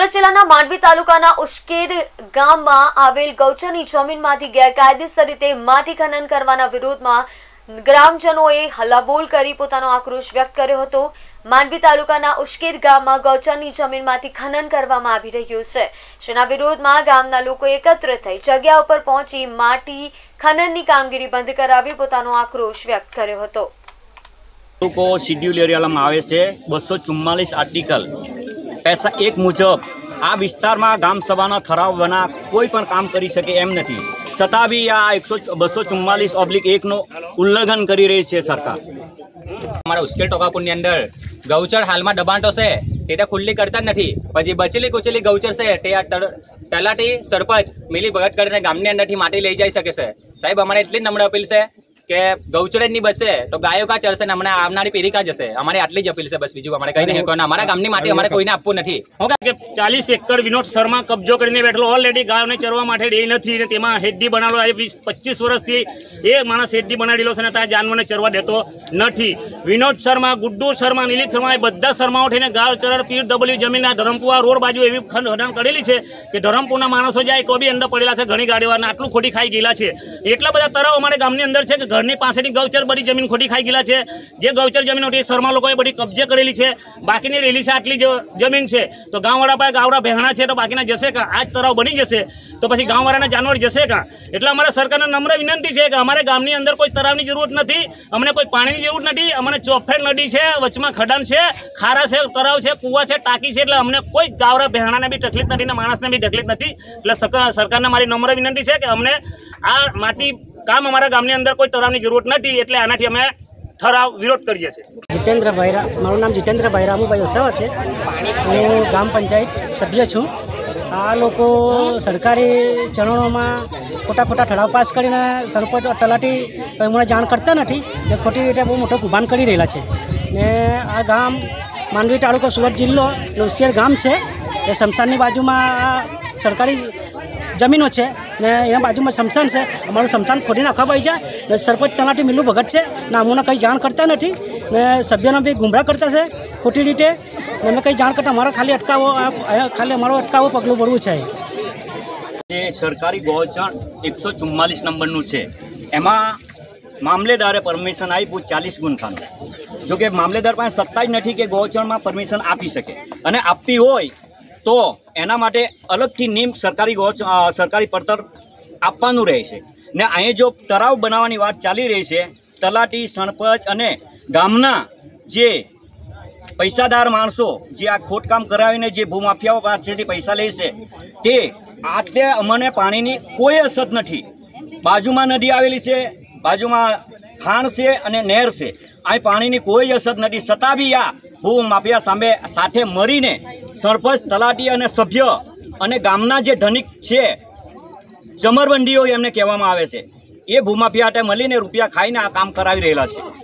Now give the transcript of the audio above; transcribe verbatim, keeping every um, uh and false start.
સુરત જિલ્લાના માંડવી તાલુકાના ઉશ્કેર ગામમાં આવેલ ગૌચરની જમીનમાંથી ગેરકાયદેસર રીતે માટી ખનન કરવાના વિરોધમાં ગ્રામજનોએ હલ્લાબોલ કરી પોતાનો આક્રોશ વ્યક્ત કર્યો હતો। માંડવી તાલુકાના ઉશ્કેર ગામમાં ગૌચરની જમીનમાંથી ખનન કરવામાં આવી રહ્યું છે, જેના વિરોધમાં ગામના લોકો એકત્ર થઈ જગ્યા ઉપર પહોંચી માટી ખનનની કામગીરી બંધ કરાવી પોતાનો આક્રોશ વ્યક્ત કર્યો હતો। को शेड्यूल एरिया में आवे से बसो चुम्मालीस आर्टिकल पैसा एक मुजब आ विस्तार में गाम सभा ठराव बना कोई पण काम करी सके एम नहीं, छता भी आ एक सौ बसो चुम्मालीस ऑब्लिक एक नो उल्लंघन करी रही है सरकार। हमारा उश्केर टोकापुर अंदर गौचर हाल में दबाणो से ते खुल्ली करता नहीं, पछी बचेली कुचेली गौचर से तलाटी सरपंच मिली भगत कर गामनी अंदर थी माटी लई जाई सके छे। साहेब अमारे एटली नम्र अपील है કે ગૌચર જ નહીં બચશે તો ગાયો કા ચરશે ને હમણાં આવનારી પેઢી કા જશે। અમારી આટલી જ અપીલ છે, બસ બીજું અમારે કઈ નહીં। કોઈ અમારા ગામની માટી અમારે કોઈને આપવું નથી। કે ચાલીસ એકર વિનોદ શર્મા કબજો કરીને બેઠેલો ઓલરેડી ગાયોને ચરવા માટે દે નથી ને તેમાં હેડડી બનાવેલો આજે વીસ પચીસ વર્ષથી એ માણસ હેડડી બનાવેલો છે ને ત્યાં જાનવરને ચરવા દેતો નથી। વિનોદ શર્મા, ગુડ્ડુ શર્મા, નીલિત શર્મા એ બધા શર્માઓ થઈને ગાયો ચરર પીર ડબલ્યુ જમીનના ધરમપુરા રોડ બાજુ એવી ખનન કરેલી છે કે ધરમપુરના માણસો જાય તો બી અંદર પડેલા છે, ઘણી ગાડીવાળાને આટલું ખોટી ખાઈ ગયેલા છે। એટલા બધા તરાવ અમારે ગામની અંદર છે કે ઘરની પાસેની ગૌચર બધી જમીન ખોટી ખાઈ ગયેલા છે। જે ગૌચર જમીન હતી શર્મા લોકોએ બધી કબજે કરેલી છે, બાકીની રેલી છે આટલી જમીન છે તો ગામવાળા પાસે ગાવડા બહેણા છે તો બાકીના જશે કા? આજ તરાવ બની જશે તો પછી ગામવાળાના જાનવર જશે કા? એટલે અમારે સરકારને નમ્ર વિનંતી છે કે અમારે ગામની અંદર કોઈ તરાવની જરૂરત નથી, અમને કોઈ પાણીની જરૂર નથી, અમને ચોફેર નદી છે, વચમાં ખડાન છે, ખારા છે, તરાવ છે, કુવા છે, ટાંકી છે, એટલે અમને કોઈ ગાવડા બહેણાને બી તકલીફ નથી ને માણસને બી તકલીફ નથી। એટલે સરકારને મારી નમ્ર વિનંતી છે કે અમને આ માટી काम हमारा गामनी अंदर कोई तरावनी जरूरत नहीं, એટલે આનાથી અમે ઠરાવ વિરોધ કરીએ છીએ। जितेन्द्र भाईरा, मारू नाम जितेन्द्र भाई रामूभाई वसावा है, हूँ गाम पंचायत सभ्य छूँ। आ लोग सरकारी चरणों में खोटा खोटा ठराव पास कर सरपंच और तलाटी मैं जाण करता नहीं, खोटी रीते बहुत मोटो कौभांड कर रहा है। ने आ गाम मांडवी तालुको सूरत जिल्लो उश्केर गाम है, शमशान बाजू में सरकारी जमीनों है ने एना बाजू में शमशान है। अमु शमशान खोदी नाखवा पाई जाए, सरपंच तलाटी मिलू भगत है ने अमूने कई जाण करता नहीं ने सभ्यों भी गुमराह करता है खोटी रीते। अमे कई जाण करता अमारा खाली अटकावो खाली अमारो अटकावो पगलू भरवू है। जे सरकारी गौचर एक सौ चुम्मालीस नंबर है एमा मामलेदारे परमिशन आप्યું चालीस गुंठाનું, जो कि मामलेदार पास सत्ता ज नहीं कि गौचर में परमिशन आपी सके अने आपी होय तो एना माटे अलगथी नियम सरकारी गौच सरकारी પડતર આપવાનું રહે છે। ने અહીં जो तराव बनावવાની વાત ચાલી રહી છે, તલાટી સરપંચ અને ગામના જે પૈસાદાર માણસો જે આ ખોટકામ કરાવીને જે ભૂમાફિયાઓ પાસેથી પૈસા લે છે તે આટલે અમને પાણીની કોઈ અસર નથી। બાજુમાં નદી આવેલી છે, બાજુમાં ખાણ છે અને નહેર છે, અહીં પાણીની કોઈ અસર નથી, છતાં બી આ ભૂમાફિયા સામે સાથે મળીને સરપંચ તલાટી અને સભ્ય અને ગામના જે ધનિક છે ચમરવંડીઓ એમને કહેવામાં આવે છે એ ભૂમાફિયા હાટે મળીને રૂપિયા ખાઈને આ કામ કરાવી રહેલા છે।